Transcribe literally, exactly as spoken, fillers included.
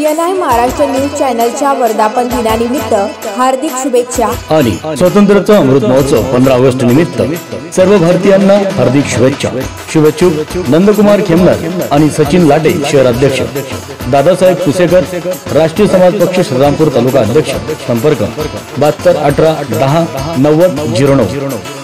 N I Maharashtra news चॅनलच्या वर्धापन दिनानिमित्त हार्दिक शुभेच्छा आणि स्वातंत्र्याचा अमृत महोत्सव पंधरा ऑगस्ट निमित्त सर्व भारतीयांना हार्दिक शुभेच्छा। शुभेच्छुक नंदकुमार खेमनार आणि सचिन लाटे शहर अध्यक्ष, दादासाहेब कुसेकर राष्ट्रीय समाज पक्ष श्रीरामपूर तालुका अध्यक्ष। संपर्क बहात्तर अठरा दहा नव्वद झिरो नऊ।